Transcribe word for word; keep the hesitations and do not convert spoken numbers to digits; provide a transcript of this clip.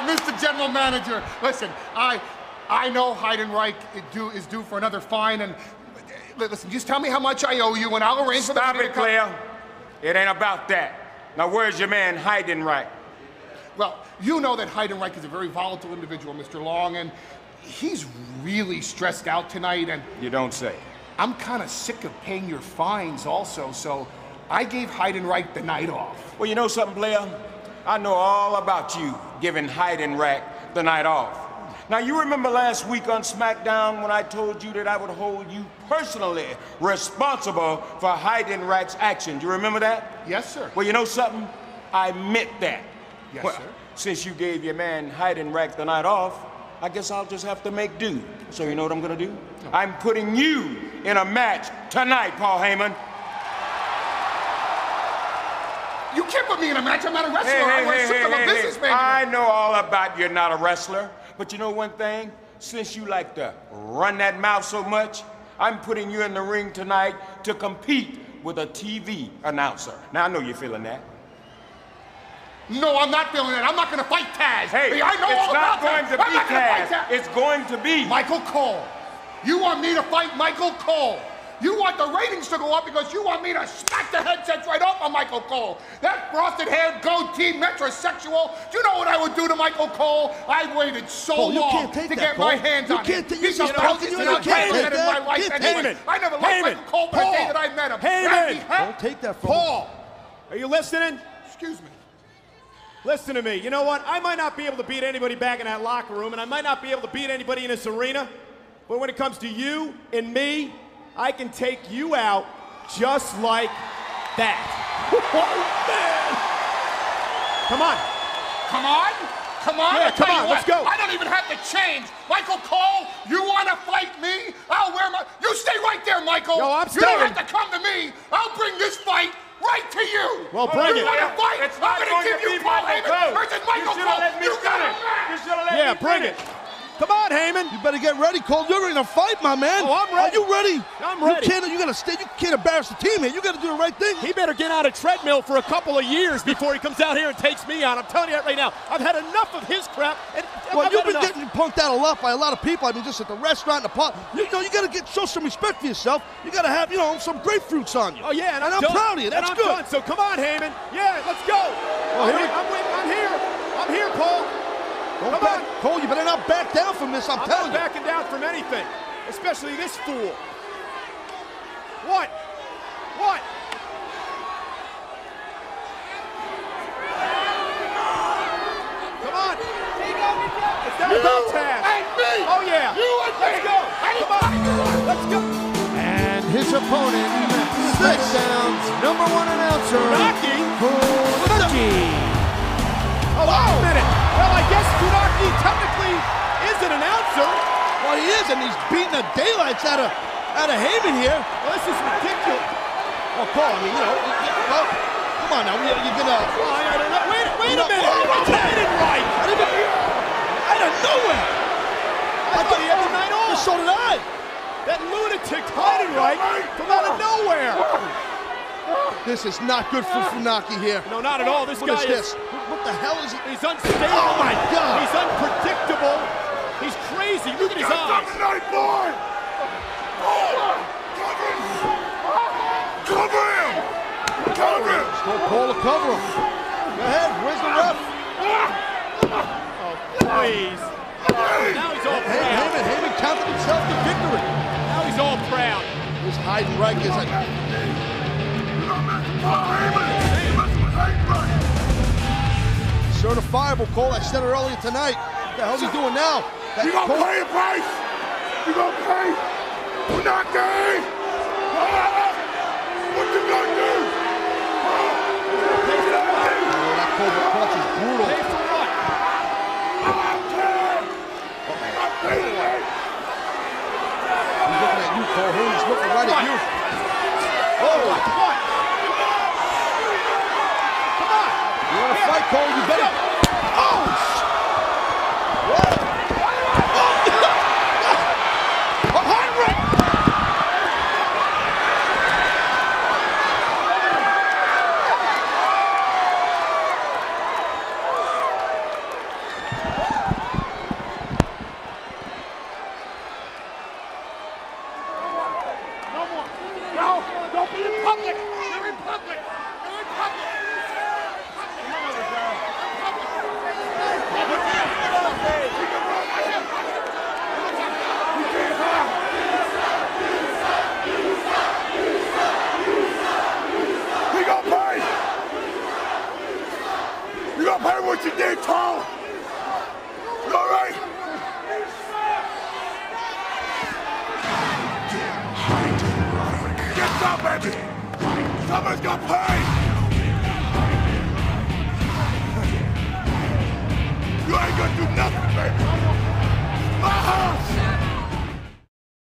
Mister General Manager, listen, I I know Heidenreich is due, is due for another fine, and listen, just tell me how much I owe you, and I'll arrange for the... Stop it, Claire. It ain't about that. Now, where's your man Heidenreich? Well, you know that Heidenreich is a very volatile individual, Mister Long, and he's really stressed out tonight, and... You don't say. I'm kind of sick of paying your fines also, so I gave Heidenreich the night off. Well, you know something, Blair? I know all about you giving Heidenreich the night off. Now, you remember last week on SmackDown when I told you that I would hold you personally responsible for Heidenreich's actions. You remember that? Yes, sir. Well, you know something? I meant that. Yes, well, sir. Since you gave your man Heidenreich the night off, I guess I'll just have to make do. So you know what I'm gonna do? No. I'm putting you in a match tonight, Paul Heyman. You can't put me in a match. I'm not a wrestler. Hey, hey, I'm a hey, hey, hey, a hey, businessman. I know all about you're not a wrestler, but you know one thing? Since you like to run that mouth so much, I'm putting you in the ring tonight to compete with a T V announcer. Now, I know you're feeling that. No, I'm not feeling that. I'm not going to fight Taz. Hey, I know it's all not about going Taz. to be I'm not gonna Taz. fight Taz. It's going to be Michael Cole. You want me to fight Michael Cole. You want the ratings to go up because you want me to smack the headsets right off of Michael Cole. That frosted-haired, goatee, metrosexual. Do you know what I would do to Michael Cole? I waited so Cole, you long can't take to that, get my Cole. hands You on can't him. take- He's you the can't loudest take- and you I've can't ever take met in that. my life Get anyway. Heyman. I never liked Heyman. Michael Cole from the day Paul. that I met him. Heyman. Randy, huh? Don't take that from him. Paul, are you listening? Excuse me. Listen to me. You know what? I might not be able to beat anybody back in that locker room, and I might not be able to beat anybody in this arena, but when it comes to you and me, I can take you out just like that. Oh, man. Come on. Come on? Come on? Yeah, I'll tell come you on, what, let's go. I don't even have to change. Michael Cole, you want to fight me? I'll wear my... You stay right there, Michael. Yo, I'm You don't staying. have to come to me. I'll bring this fight right to you. Well, bring you it. want to fight? It's I'm not going going to give to you be Paul Michael Heyman Cole. versus You Michael should have Cole. let me You got finish. a match. You should have let Yeah, me bring finish. it. Come on, Heyman. You better get ready, Cole. You're in a fight, my man. Oh, I'm ready. Are you ready? I'm ready. You can't. You gotta stay. You can't embarrass the team here. You gotta do the right thing. He better get on a treadmill for a couple of years before he comes out here and takes me on. I'm telling you that right now. I've had enough of his crap. And Well, I've you've had been enough. getting punked out a lot by a lot of people. I mean, just at the restaurant, the park. You know, you gotta get show some respect for yourself. You gotta have, you know, some grapefruits on you. Oh yeah, and I'm, I'm done. proud of you. That's and I'm good. Done. So come on, Heyman. Yeah, let's go. Oh, I'm, here we- I'm, with, I'm here. I'm here, Paul. Don't Come back, on. Cole. You better not back down from this. I'm, I'm telling not you. backing down from anything, especially this fool. What? What? Come on. It's not about Taz. and me. Oh yeah. You and Let's me. go. Come on. Let's go. And his opponent, SmackDown's number one announcer, Funaki? Funaki. Oh, wait a minute. Well, I guess Funaki technically is an announcer. Well, he is, and he's beating the daylights out of out of Heyman here. Well, this is ridiculous. Oh, Cole. I mean, you know. you- you- Well, come on now. You, you're gonna. Oh, I don't know. Wait, wait a No, minute. oh, It's Heidenreich. I didn't even, out of nowhere. I thought he had the night off. So did I. That lunatic Heidenreich from out of nowhere. This is not good for Funaki here. No, not at all. This What guy is this? What the hell is he? He's unstable. Oh, my God. He's unpredictable. He's crazy. Look at his eyes. Tonight, boy. Cover him. Cover him. Don't call to cover him. Go ahead. Where's the ref? Oh, please. Now he's all Hey, proud. Heyman, Heyman counted himself to victory. Now he's all proud. This Heidenreich is a certifiable, Cole. I said it earlier tonight. What the hell's he doing now? That You gonna Cole- pay a price? You gonna pay? We're not gay. What you gonna do? Oh, that Cobra Clutch is brutal. Pay for what? He's looking at you, Cole. Heyman's looking right at you. Oh, what? What? Come on. You want to fight, Cole? You better. Oh! sh- What? Oh! Heidenreich! You're in public. You're in public. You're in public. Come on, girl. We gonna pay. You gonna pay what you did, Tom. You all right? Get some, baby. Someone's gonna pay. You ain't gonna do nothing, baby. My house.